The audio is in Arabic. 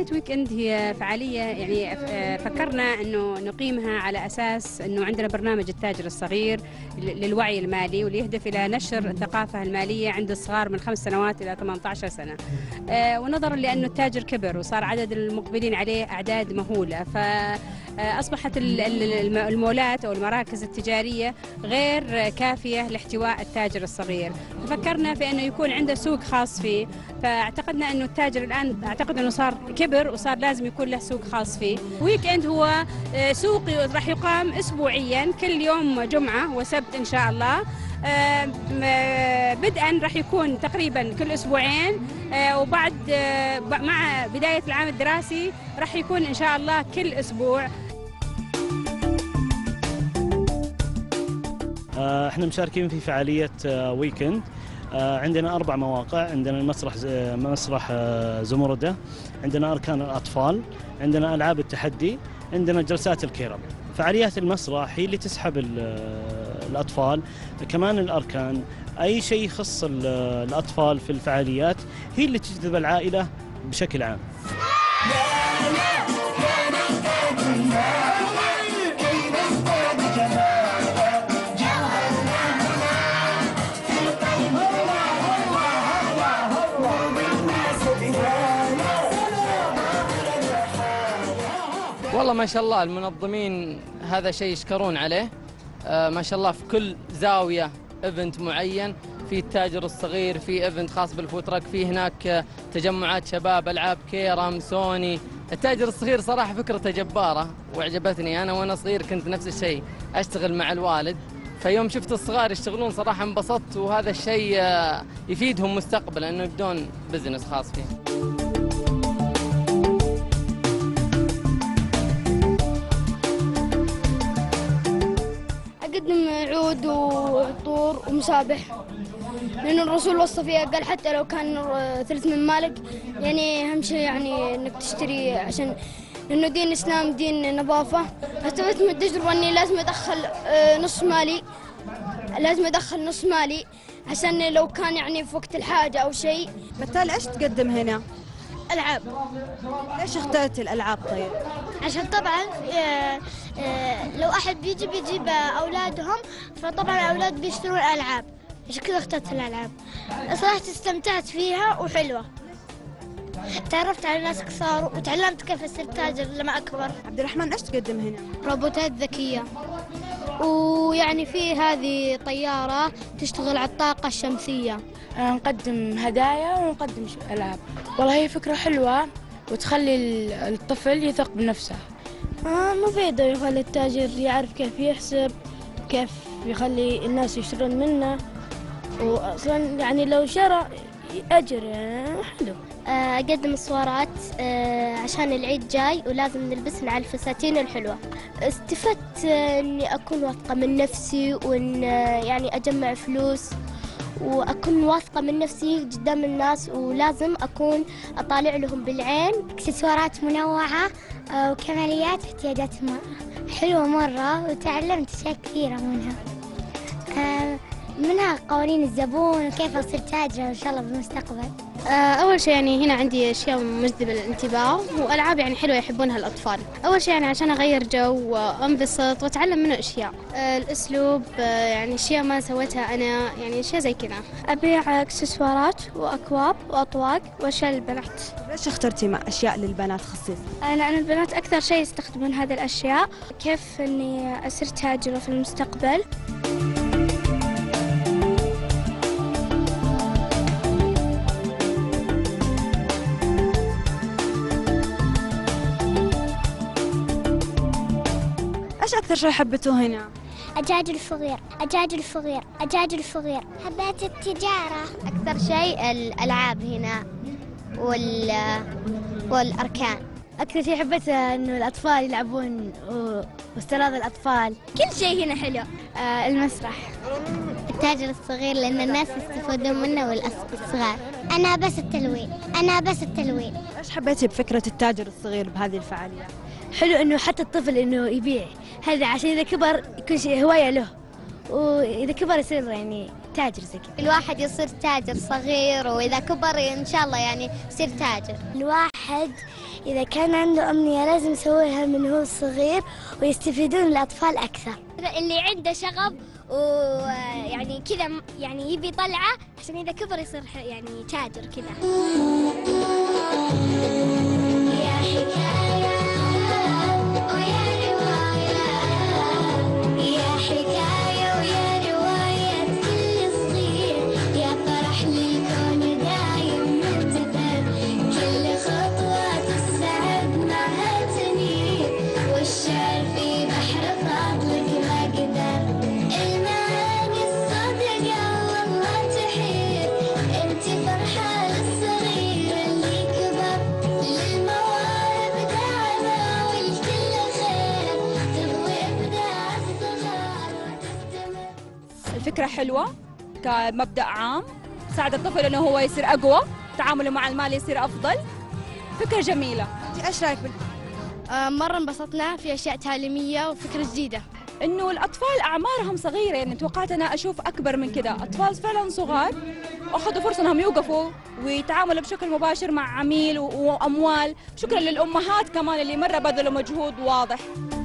فعالية ويكند هي فعالية يعني فكرنا أنه نقيمها على أساس أنه عندنا برنامج التاجر الصغير للوعي المالي، واللي يهدف إلى نشر الثقافة المالية عند الصغار من 5 سنوات إلى 18 سنة. ونظرا لأنه التاجر كبر وصار عدد المقبلين عليه أعداد مهولة، فأصبحت المولات أو المراكز التجارية غير كافية لاحتواء التاجر الصغير، ففكرنا في أنه يكون عنده سوق خاص فيه. فاعتقدنا أنه التاجر الآن أعتقد أنه صار كبر وصار لازم يكون له سوق خاص فيه. ويك إند هو سوق راح يقام أسبوعيا كل يوم جمعة وسبت إن شاء الله. بدءا راح يكون تقريبا كل أسبوعين، وبعد مع بداية العام الدراسي راح يكون إن شاء الله كل أسبوع. احنا مشاركين في فعالية ويكند. عندنا 4 مواقع، عندنا مسرح زمردة، عندنا أركان الأطفال، عندنا ألعاب التحدي، عندنا جلسات الكيرب. فعاليات المسرح هي اللي تسحب الأطفال، كمان الأركان أي شيء يخص الأطفال في الفعاليات هي اللي تجذب العائلة بشكل عام. والله ما شاء الله المنظمين هذا شيء يشكرون عليه. ما شاء الله في كل زاوية ايفنت معين، في التاجر الصغير، في ايفنت خاص بالفوترك، في هناك تجمعات شباب، ألعاب كيرم، سوني. التاجر الصغير صراحة فكرته جبارة وعجبتني. أنا وأنا صغير كنت نفس الشيء أشتغل مع الوالد، فيوم شفت الصغار يشتغلون صراحة انبسطت، وهذا الشيء يفيدهم مستقبلا أنه يبدون بزنس خاص فيهم. أقدم عود وعطور ومسابح، لأن الرسول وصى فيها قال حتى لو كان ثلث من مالك، يعني أهم شيء يعني إنك تشتري، عشان لأنه دين الإسلام دين نظافة. استفدت من التجربة إني لازم أدخل نص مالي عشان لو كان يعني في وقت الحاجة أو شيء. بالتالي إيش تقدم هنا؟ ألعاب. ليش اخترت الألعاب طيب؟ عشان طبعا لو أحد بيجيب أولادهم، فطبعا الأولاد بيشترون ألعاب، عشان كذا اخترت الألعاب. صراحة استمتعت فيها وحلوة، تعرفت على ناس كثار وتعلمت كيف أصير تاجر لما أكبر. عبد الرحمن إيش تقدم هنا؟ روبوتات ذكية، ويعني في هذه طيارة تشتغل على الطاقة الشمسية. نقدم هدايا ونقدم ألعاب. والله هي فكرة حلوة وتخلي الطفل يثق بنفسه. مفيدة، يخلي التاجر يعرف كيف يحسب، كيف يخلي الناس يشترون منه، وأصلا يعني لو شرى أجر يعني حلو. أقدم الصورات عشان العيد جاي ولازم نلبسن على الفساتين الحلوة. استفدت إني أكون واثقة من نفسي، وإن يعني أجمع فلوس وأكون واثقة من نفسي قدام الناس، ولازم أكون أطالع لهم بالعين. اكسسوارات منوعة وكماليات في احتياجات المرأة حلوة مرة، وتعلمت أشياء كثيرة منها قوانين الزبون وكيف أصير تاجرة إن شاء الله بالمستقبل. أول شيء يعني هنا عندي أشياء مجذبة للانتباه وألعاب يعني حلوة يحبونها الأطفال. أول شيء يعني عشان أغير جو وأنبسط وأتعلم منه أشياء. الأسلوب يعني أشياء ما سويتها أنا، يعني أشياء زي كذا. أبيع إكسسوارات وأكواب وأطواق وأشياء للبنات. ليش اخترتي أشياء للبنات خصيص؟ لأن البنات أكثر شيء يستخدمون هذه الأشياء. كيف إني أصير تاجرة في المستقبل. إيش أكثر شيء حبيتوه هنا؟ أجاجل صغير، أجاجل صغير، أجاجل صغير. حبيت التجارة. أكثر شيء الألعاب هنا والأركان. أكثر شيء حبيت إنه الأطفال يلعبون واستيراد الأطفال. كل شيء هنا حلو. المسرح. التاجر الصغير لأن الناس يستفادون منه والصغار. أنا بس التلوين. إيش حبيتي بفكرة التاجر الصغير بهذه الفعالية؟ حلو إنه حتى الطفل إنه يبيع هذا، عشان إذا كبر يكون شيء هواية له، وإذا كبر يصير يعني التاجر زي كذا. الواحد يصير تاجر صغير وإذا كبر إن شاء الله يعني يصير تاجر. الواحد إذا كان عنده أمنية لازم يسويها من هو صغير ويستفيدون الأطفال أكثر. اللي عنده شغف ويعني كذا يعني يبي طلعة عشان إذا كبر يصير يعني تاجر كذا. يا حكاية ويا رواية، يا حكاية ويا رواية كل صغير، يا فرح للكون دايم مبتدأ، كل خطوة تسعد معها تنير، والشعر في بحر فضلك ما قدر، المعاني الصادقة والله تحير، انت فرحة للصغير اللي كبر، للمواهب دعمة والكل خير، تضوي إبداع الصغار وتستمر. الفكرة حلوة كمبدأ عام، تساعد الطفل انه هو يصير اقوى، تعامله مع المال يصير افضل. فكرة جميلة. ايش رايك مرة انبسطنا في أشياء تعليمية وفكرة جديدة. انه الاطفال اعمارهم صغيرة، يعني توقعت انا اشوف اكبر من كده، اطفال فعلا صغار واخذوا فرصة انهم يوقفوا ويتعاملوا بشكل مباشر مع عميل واموال. شكرا للامهات كمان اللي مرة بذلوا مجهود واضح.